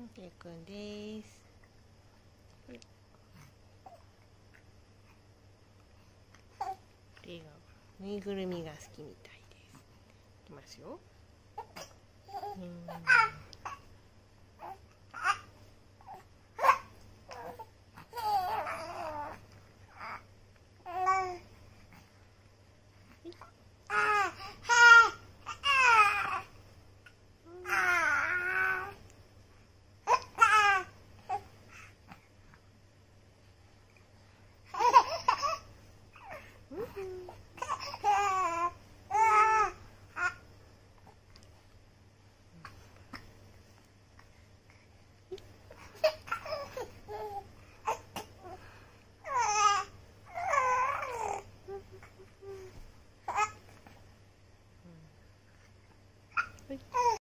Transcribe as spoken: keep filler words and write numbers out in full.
ん、けいくんです。これがぬいぐるみが好きみたいです。いきますよ。うんはい。